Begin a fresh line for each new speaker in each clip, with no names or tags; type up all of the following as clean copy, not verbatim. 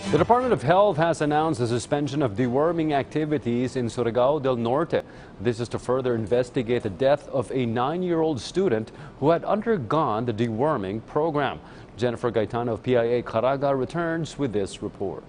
The Department of Health has announced the suspension of deworming activities in Surigao del Norte. This is to further investigate the death of a 9-year-old student who had undergone the deworming program. Jennifer Gaetano of PIA Caraga returns with this report.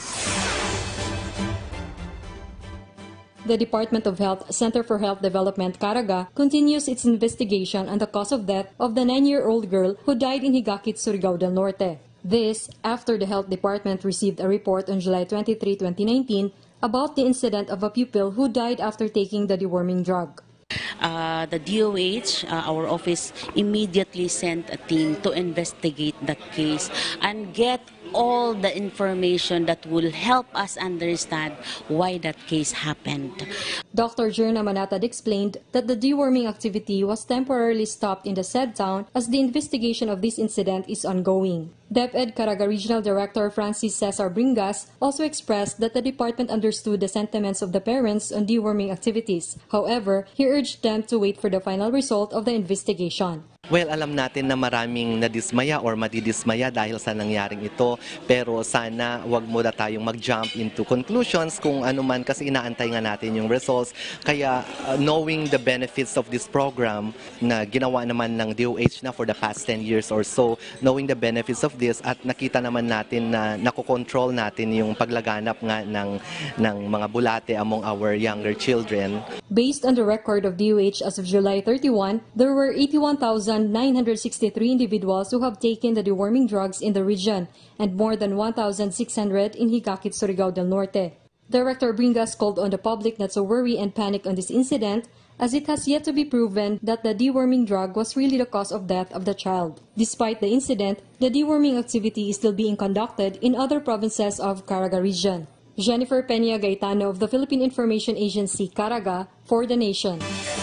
The Department of Health Center for Health Development Caraga continues its investigation on the cause of death of the 9-year-old girl who died in Higakit, Surigao del Norte. This after the Health Department received a report on July 23, 2019 about the incident of a pupil who died after taking the deworming drug.
The DOH, our office, immediately sent a team to investigate that case and get all the information that will help us understand why that case happened.
Dr. Jerna Manatad explained that the deworming activity was temporarily stopped in the said town as the investigation of this incident is ongoing. DepEd Caraga Regional Director Francis Cesar Bringas also expressed that the department understood the sentiments of the parents on deworming activities. However, he urged them to wait for the final result of the investigation.
Well, alam natin na maraming nadismaya or madidismaya dahil sa nangyaring ito, pero sana wag muna tayong mag-jump into conclusions kung ano man kasi inaantay nga natin yung results. Kaya knowing the benefits of this program na ginawa naman ng DOH na for the past 10 years or so, knowing the benefits of this at nakita naman natin na nakokontrol natin yung paglaganap nga ng mga bulate among our younger children.
Based on the record of DOH as of July 31, there were 81,963 individuals who have taken the deworming drugs in the region and more than 1,600 in Higakit, Surigao del Norte. Director Bringas called on the public not to worry and panic on this incident as it has yet to be proven that the deworming drug was really the cause of death of the child. Despite the incident, the deworming activity is still being conducted in other provinces of Caraga region. Jennifer Peña Gaetano of the Philippine Information Agency, Caraga, for The Nation.